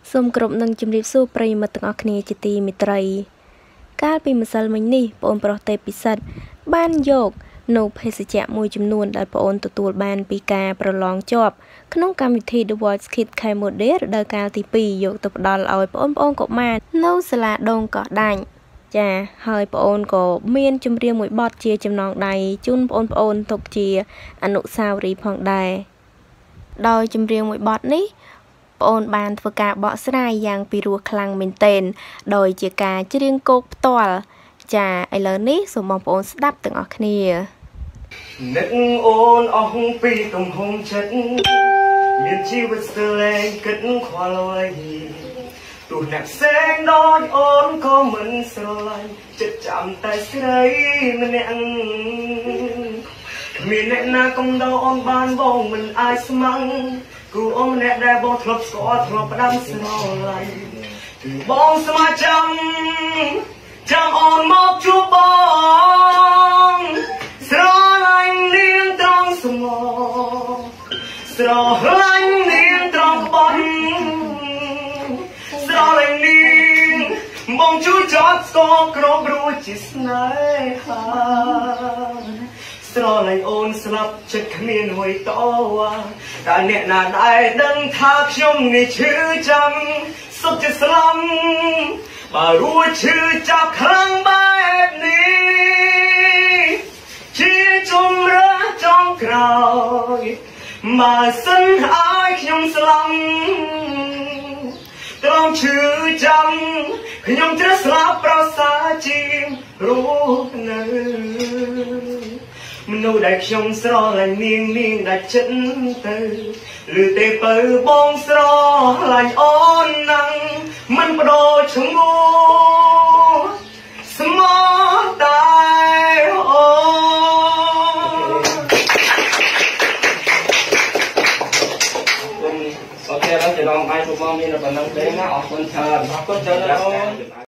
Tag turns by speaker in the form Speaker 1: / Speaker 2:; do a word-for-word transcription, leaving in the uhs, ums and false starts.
Speaker 1: សូមគោរពនឹងជម្រាបសួរប្រិយមិត្តទាំងអស់គ្នាជាទីមេត្រីកាលពីម្សិលមិញនេះបងប្រុសទេពិសិដ្ឋបានយកនៅភេសជ្ជៈមួយចំនួនដែលបងទទួលបានពីការប្រឡងជាប់ក្នុងកម្មវិធី The Voice Kids Cambodia រដូវកាលទីពីរយកទៅផ្ដល់ឲ្យបងប្អូនកុមារនៅសាលាដងកោះដាញ់ចាហើយបងអូនក៏មានចម្រៀងមួយបទជាចំណងដៃជូនបងប្អូនទុកជាអនុស្សាវរីយ៍ផងដែរដោយចម្រៀងមួយបទនេះបងអូនបានធ្វើការបកស្រាយយ៉ាងពីរោះខ្លាំងមែនទែនដោយជាការច្រៀងគោកផ្ទាល់ចាឥឡូវនេះសូមបងប្អូនស្ដាប់ទាំងអស់គ្នា
Speaker 2: នឹកអូនអស់ពីទំហំចិត្តមានជីវិតស្ទើរលែងគិតខ្វល់អ្វីទោះអ្នកផ្សេងដូចអូនក៏មិនស្រឡាញ់ចិត្តចាំតែស្រីម្នាក់គ្មានអ្នកណាកំដៅអូនបានបងមិនអាចស្មឹងគូអូនអ្នកដែលបងធ្លាប់ស្គាល់ធ្លាប់ផ្ដាំស្រឡាញ់គឺបងស្មាចាំចាំអូនមកជួបបងស្រឡាញ់នាងត្រង់ស្មោស្រឡាញ់នាងត្រង់ក្បត់ស្រឡាញ់នាងបងជួយចត់ស្គរគ្រប់រួចជាស្នេហាស្រឡាញ់អូនស្លាប់ចិត្តគ្មានអ្វីតវ៉ាតែអ្នកណាដែលដឹងថាខ្ញុំនេះឈឺចាំសុខជាស្លាប់បើរួចឈឺចាប់ខ្លាំងបែបនេះជាជំរឿចុងក្រោយបើសិនឲ្យខ្ញុំស្លាប់ត្រង់ឈឺចាំខ្ញុំត្រូវស្លាប់ប្រសើរជាងរស់នៅមនុស្សដែលខ្ញុំស្រឡាញ់នាងនាងដែលចិត្តទៅឬទេបើបងស្រឡាញ់អូនណាំងមិនបដូរឈ្មោះស្មោះតែអូអូខេឥឡូវចំណងបាយពួកបងមានប៉ុណ្ណឹងទេណាអរគុណច្រើនអរគុណច្រើនអូន